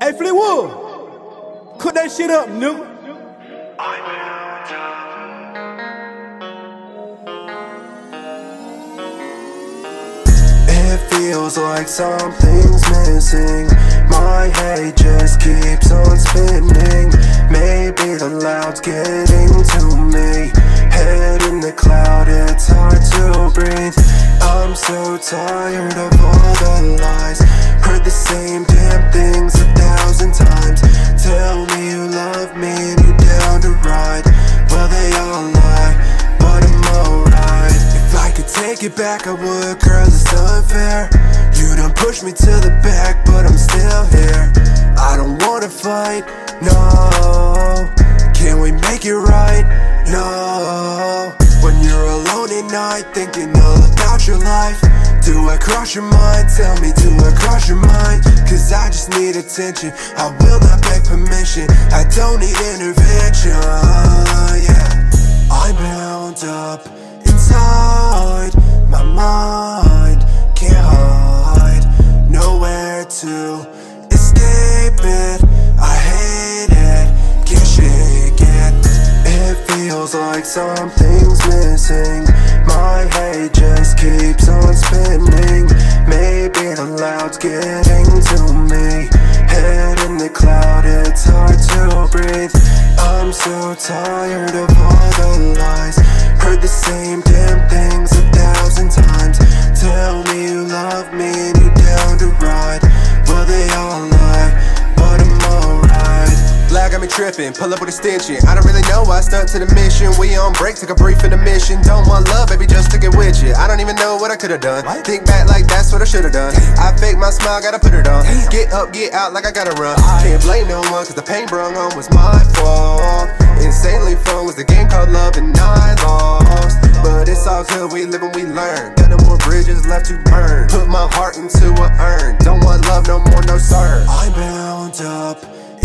Hey Fleetwood, cook that shit up, nigga. It feels like something's missing. My head just keeps on spinning. Maybe the loud's getting to me. Head in the cloud, it's hard to breathe. I'm so tired of all the lies. Heard the same damn things 1,000 times. Tell me you love me and you're down to ride. Well, they all lie, but I'm alright. If I could take it back, I would, girl, it's unfair. You done pushed me to the back, but I'm still here. I don't wanna fight, no. Can we make it right? No. When you're alone at night, thinking all about your life, do I cross your mind? Tell me, do I cross your mind? Cause I just need attention, I will not beg permission. I don't need intervention, yeah. I'm bound up inside my mind. Can't hide, nowhere to escape it. I hate it, can't shake it. It feels like something's missing. My head just keeps on spinning. Maybe the loud's getting to me. Head in the cloud, it's hard to breathe. I'm so tired of all the lies. Heard the same damn things 1,000 times. Tell me you love me and you're down to ride. Well, they all lie, but I'm alright. Loud got me tripping, pull up with extension. I don't really know why I stuck to the mission. We on break, took a brief intermission. Don't want love, baby, just to get with you. I don't even know what I could've done. What? Think back like that's what I should've done. I fake my smile, gotta put it on. Get up, get out like I gotta run. Can't blame no one, cause the pain brung on was my fault. Insanely fun was the game called love and I lost. But it's all good, we live and we learn. Got no more bridges left to burn. Put my heart into a urn. Don't want love no more, no sir. I'm bound up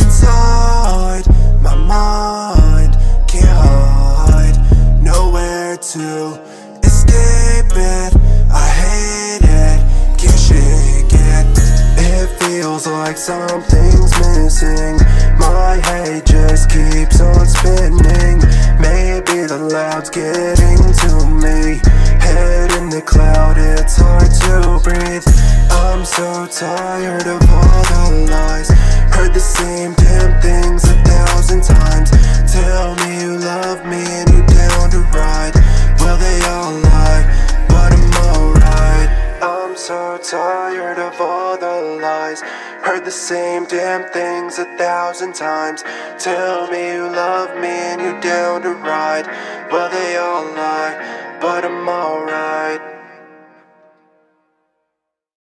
inside my mind. Can't hide, nowhere to escape it. I hate it, can't shake it. It feels like something's missing. My head just keeps on spinning. Maybe the loud's getting to me. Head in the cloud, it's hard to breathe. I'm so tired of all the lies. Heard the same damn things 1,000 times. Tell me you love me and you're down to ride. Well, they all lie, but I'm alright. I'm so tired of all the lies. Heard the same damn things 1,000 times. Tell me you love me and you're down to ride. Well, they all lie, but I'm alright.